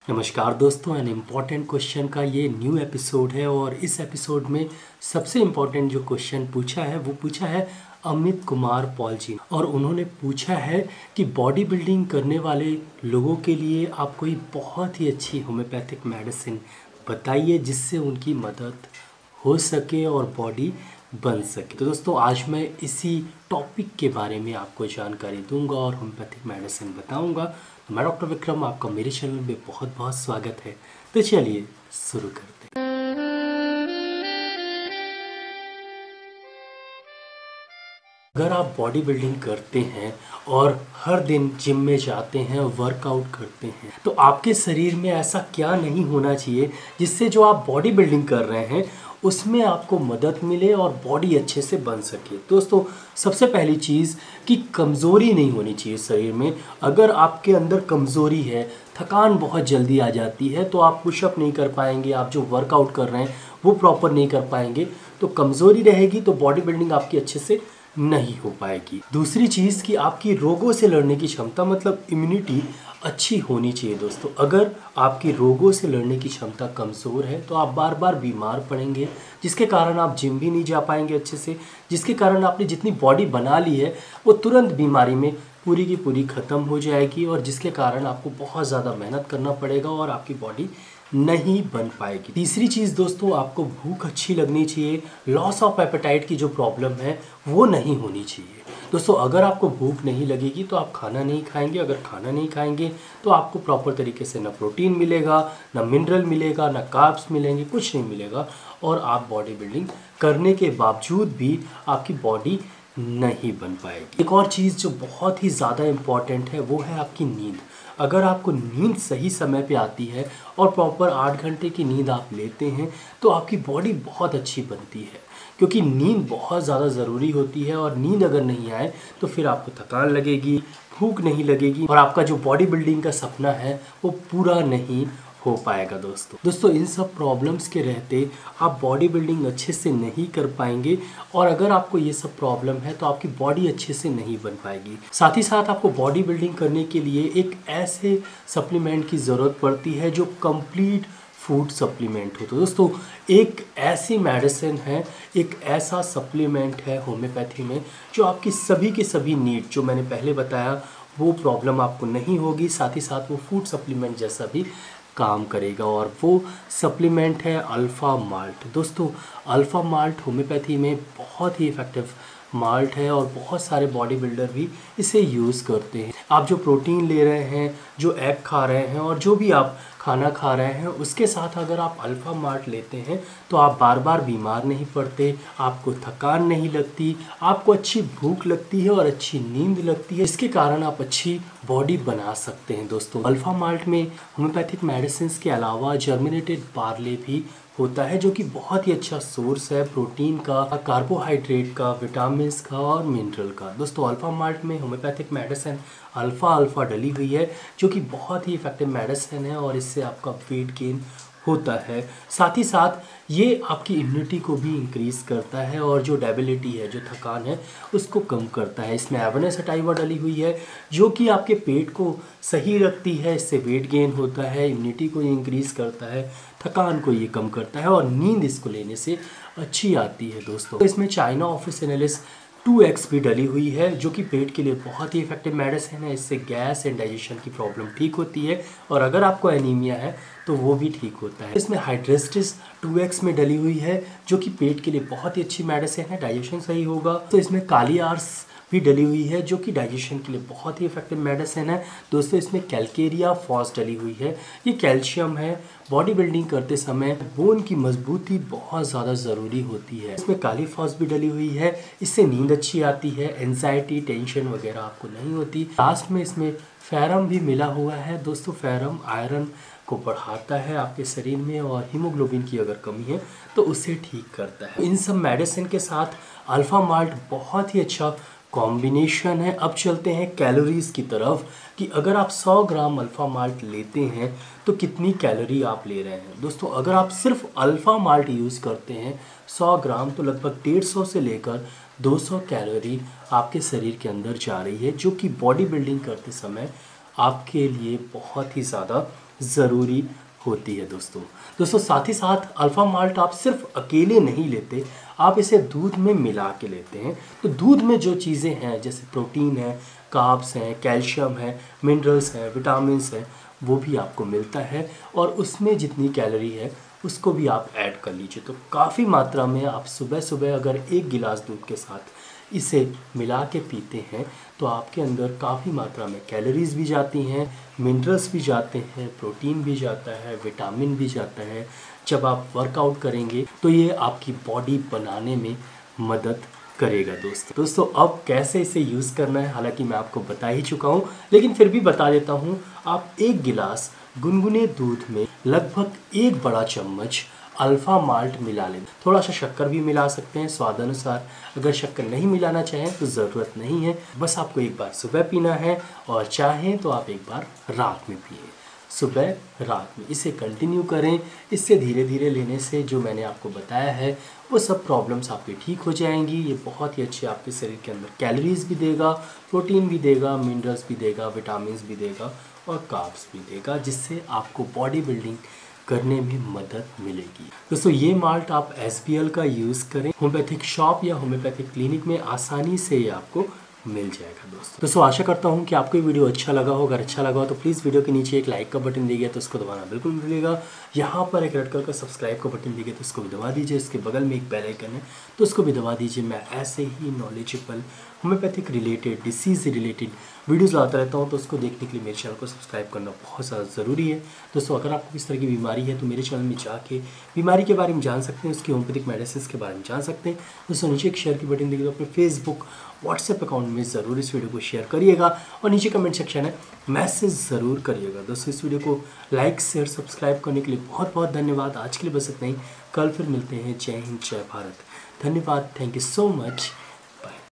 नमस्कार दोस्तों, an important question का ये न्यू एपिसोड है और इस एपिसोड में सबसे इम्पॉर्टेंट जो क्वेश्चन पूछा है वो पूछा है अमित कुमार पॉल जी और उन्होंने पूछा है कि बॉडी बिल्डिंग करने वाले लोगों के लिए आप कोई बहुत ही अच्छी होम्योपैथिक मेडिसिन बताइए जिससे उनकी मदद हो सके और बॉडी बन सके। तो दोस्तों आज मैं इसी टॉपिक के बारे में आपको जानकारी दूंगा और होम्योपैथिक मेडिसिन बताऊंगा। तो मैं डॉक्टर विक्रम, आपका मेरे चैनल में बहुत बहुत स्वागत है। तो चलिए शुरू करते हैं। अगर आप बॉडी बिल्डिंग करते हैं और हर दिन जिम में जाते हैं, वर्कआउट करते हैं, तो आपके शरीर में ऐसा क्या नहीं होना चाहिए जिससे जो आप बॉडी बिल्डिंग कर रहे हैं उसमें आपको मदद मिले और बॉडी अच्छे से बन सके। दोस्तों सबसे पहली चीज़ कि कमज़ोरी नहीं होनी चाहिए शरीर में। अगर आपके अंदर कमज़ोरी है, थकान बहुत जल्दी आ जाती है, तो आप पुशअप नहीं कर पाएंगे, आप जो वर्कआउट कर रहे हैं वो प्रॉपर नहीं कर पाएंगे, तो कमज़ोरी रहेगी तो बॉडी बिल्डिंग आपकी अच्छे से नहीं हो पाएगी। दूसरी चीज़ कि आपकी रोगों से लड़ने की क्षमता मतलब इम्यूनिटी अच्छी होनी चाहिए। दोस्तों अगर आपकी रोगों से लड़ने की क्षमता कमज़ोर है तो आप बार बार बीमार पड़ेंगे, जिसके कारण आप जिम भी नहीं जा पाएंगे अच्छे से, जिसके कारण आपने जितनी बॉडी बना ली है वो तुरंत बीमारी में पूरी की पूरी ख़त्म हो जाएगी और जिसके कारण आपको बहुत ज़्यादा मेहनत करना पड़ेगा और आपकी बॉडी नहीं बन पाएगी। तीसरी चीज़ दोस्तों, आपको भूख अच्छी लगनी चाहिए। लॉस ऑफ एपेटाइट की जो प्रॉब्लम है वो नहीं होनी चाहिए। दोस्तों अगर आपको भूख नहीं लगेगी तो आप खाना नहीं खाएंगे, अगर खाना नहीं खाएंगे तो आपको प्रॉपर तरीके से ना प्रोटीन मिलेगा, ना मिनरल मिलेगा, ना कार्ब्स मिलेंगे, कुछ नहीं मिलेगा और आप बॉडी बिल्डिंग करने के बावजूद भी आपकी बॉडी नहीं बन पाएगी। एक और चीज़ जो बहुत ही ज़्यादा इम्पॉर्टेंट है वो है आपकी नींद। अगर आपको नींद सही समय पे आती है और प्रॉपर 8 घंटे की नींद आप लेते हैं तो आपकी बॉडी बहुत अच्छी बनती है, क्योंकि नींद बहुत ज़्यादा ज़रूरी होती है और नींद अगर नहीं आए तो फिर आपको थकान लगेगी, भूख नहीं लगेगी और आपका जो बॉडी बिल्डिंग का सपना है वो पूरा नहीं हो पाएगा। दोस्तों इन सब प्रॉब्लम्स के रहते आप बॉडी बिल्डिंग अच्छे से नहीं कर पाएंगे और अगर आपको ये सब प्रॉब्लम है तो आपकी बॉडी अच्छे से नहीं बन पाएगी। साथ ही साथ आपको बॉडी बिल्डिंग करने के लिए एक ऐसे सप्लीमेंट की ज़रूरत पड़ती है जो कंप्लीट फूड सप्लीमेंट हो। तो दोस्तों एक ऐसी मेडिसिन है, एक ऐसा सप्लीमेंट है होम्योपैथी में जो आपकी सभी के सभी नीड जो मैंने पहले बताया वो प्रॉब्लम आपको नहीं होगी, साथ ही साथ वो फूड सप्लीमेंट जैसा भी काम करेगा और वो सप्लीमेंट है अल्फ़ा माल्ट। दोस्तों अल्फ़ा माल्ट होम्योपैथी में बहुत ही इफ़ेक्टिव माल्ट है और बहुत सारे बॉडी बिल्डर भी इसे यूज़ करते हैं। आप जो प्रोटीन ले रहे हैं, जो एग खा रहे हैं और जो भी आप खाना खा रहे हैं उसके साथ अगर आप अल्फ़ा माल्ट लेते हैं तो आप बार बार बीमार नहीं पड़ते, आपको थकान नहीं लगती, आपको अच्छी भूख लगती है और अच्छी नींद लगती है, इसके कारण आप अच्छी बॉडी बना सकते हैं। दोस्तों अल्फ़ा माल्ट में होम्योपैथिक मेडिसिन के अलावा जर्मिनेटेड बार्ले भी होता है जो कि बहुत ही अच्छा सोर्स है प्रोटीन का, कार्बोहाइड्रेट का, विटामिन्स का और मिनरल का। दोस्तों अल्फ़ा माल्ट में होम्योपैथिक मेडिसिन अल्फ़ा डली हुई है जो कि बहुत ही इफ़ेक्टिव मेडिसिन है और इससे आपका वेट गेन होता है। साथ ही साथ ये आपकी इम्यूनिटी को भी इंक्रीज़ करता है और जो डेबिलिटी है, जो थकान है, उसको कम करता है। इसमें एवेना सटाइवा डली हुई है जो कि आपके पेट को सही रखती है, इससे वेट गेन होता है, इम्यूनिटी को इंक्रीज़ करता है, थकान को ये कम करता है और नींद इसको लेने से अच्छी आती है। दोस्तों इसमें चाइना ऑफिसिनालिस 2x भी डली हुई है जो कि पेट के लिए बहुत ही इफेक्टिव मेडिसिन है। इससे गैस एंड डाइजेशन की प्रॉब्लम ठीक होती है और अगर आपको एनीमिया है तो वो भी ठीक होता है। इसमें हाइड्रेस्टिस 2x में डली हुई है जो कि पेट के लिए बहुत ही अच्छी मेडिसिन है, डाइजेशन सही होगा। तो इसमें काली आर्स भी डली हुई है जो कि डाइजेशन के लिए बहुत ही इफेक्टिव मेडिसिन है। दोस्तों इसमें कैल्केरिया फॉस डली हुई है, ये कैल्शियम है, बॉडी बिल्डिंग करते समय बोन की मजबूती बहुत ज़्यादा ज़रूरी होती है। इसमें काली फॉस भी डली हुई है, इससे नींद अच्छी आती है, एंजाइटी टेंशन वगैरह आपको नहीं होती। लास्ट में इसमें फेरम भी मिला हुआ है। दोस्तों फेरम आयरन को बढ़ाता है आपके शरीर में और हीमोग्लोबिन की अगर कमी है तो उसे ठीक करता है। इन सब मेडिसिन के साथ अल्फ़ा माल्ट बहुत ही अच्छा कॉम्बिनेशन है। अब चलते हैं कैलोरीज़ की तरफ कि अगर आप 100 ग्राम अल्फ़ा माल्ट लेते हैं तो कितनी कैलोरी आप ले रहे हैं। दोस्तों अगर आप सिर्फ अल्फ़ा माल्ट यूज़ करते हैं 100 ग्राम तो लगभग 150 से लेकर 200 कैलोरी आपके शरीर के अंदर जा रही है, जो कि बॉडी बिल्डिंग करते समय आपके लिए बहुत ही ज़्यादा ज़रूरी होती है दोस्तों साथ ही साथ अल्फ़ा माल्ट आप सिर्फ अकेले नहीं लेते, आप इसे दूध में मिला के लेते हैं। तो दूध में जो चीज़ें हैं जैसे प्रोटीन है, कार्ब्स हैं, कैल्शियम है, मिनरल्स हैं, विटामिन्स हैं, वो भी आपको मिलता है और उसमें जितनी कैलोरी है उसको भी आप ऐड कर लीजिए। तो काफ़ी मात्रा में आप सुबह सुबह अगर 1 गिलास दूध के साथ इसे मिला के पीते हैं तो आपके अंदर काफ़ी मात्रा में कैलोरीज भी जाती हैं, मिनरल्स भी जाते हैं, प्रोटीन भी जाता है, विटामिन भी जाता है। जब आप वर्कआउट करेंगे तो ये आपकी बॉडी बनाने में मदद करेगा दोस्तों अब कैसे इसे यूज़ करना है हालांकि मैं आपको बता ही चुका हूँ, लेकिन फिर भी बता देता हूँ। आप 1 गिलास गुनगुने दूध में लगभग 1 बड़ा चम्मच अल्फ़ा माल्ट मिला लें। थोड़ा सा शक्कर भी मिला सकते हैं स्वाद अनुसार। अगर शक्कर नहीं मिलाना चाहें तो ज़रूरत नहीं है, बस आपको एक बार सुबह पीना है और चाहें तो आप एक बार रात में पिए। सुबह रात में इसे कंटिन्यू करें। इससे धीरे धीरे लेने से जो मैंने आपको बताया है वो सब प्रॉब्लम्स आपकी ठीक हो जाएंगी। ये बहुत ही अच्छी आपके शरीर के अंदर कैलोरीज भी देगा, प्रोटीन भी देगा, मिनरल्स भी देगा, विटामिन्स भी देगा और कार्ब्स भी देगा, जिससे आपको बॉडी बिल्डिंग करने में मदद मिलेगी। दोस्तों ये माल्ट आप SBL का यूज़ करें, होम्योपैथिक शॉप या होम्योपैथिक क्लिनिक में आसानी से ये आपको मिल जाएगा दोस्तों आशा करता हूँ कि आपको ये वीडियो अच्छा लगा हो। अगर अच्छा लगा हो तो प्लीज़ वीडियो के नीचे एक लाइक का बटन दिया गया तो उसको दबाना बिल्कुल नहीं भूलिएगा। यहाँ पर एक रेड कलर का सब्सक्राइब का बटन दिया गया तो उसको भी दबा दीजिए। इसके बगल में एक बेल आइकन है तो उसको भी दबा दीजिए। मैं ऐसे ही knowledgeable homeopathic related, disease related videos लाता रहता हूँ, तो उसको देखने के लिए मेरे चैनल को सब्सक्राइब करना बहुत ज़्यादा ज़रूरी है। दोस्तों अगर आपको किस तरह की बीमारी है तो मेरे चैनल में जाके बीमारी के बारे में जान सकते हैं, उसकी होम्योपैथिक मेडिसिन के बारे में जान सकते हैं। दोस्तों नीचे एक शेयर की बटन देखिए, तो अपने फेसबुक व्हाट्सएप अकाउंट में ज़रूर इस वीडियो को शेयर करिएगा और नीचे कमेंट सेक्शन है मैसेज ज़रूर करिएगा। दोस्तों इस वीडियो को लाइक शेयर सब्सक्राइब करने के लिए बहुत बहुत धन्यवाद। आज के लिए बस इतना ही, कल फिर मिलते हैं। जय हिंद, जय भारत, धन्यवाद, थैंक यू सो मच।